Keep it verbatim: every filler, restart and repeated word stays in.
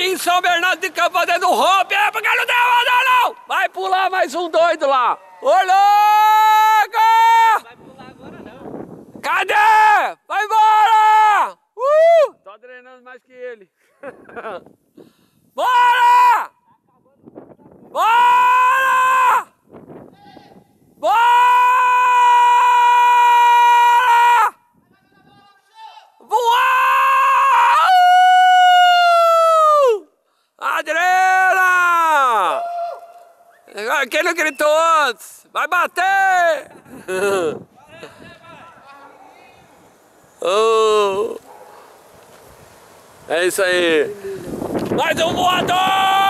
aqui em São Bernardo de Campo fazendo hop. É porque não tem onda não! Vai pular mais um doido lá. Ô louco! Vai pular agora não. Cadê? Vai embora! Uh! Tô treinando mais que ele. Bora! Bora! Bora! Voar! Uh! Adriana! Quem não gritou antes? Vai bater! Oh. É isso aí. Mais um voador!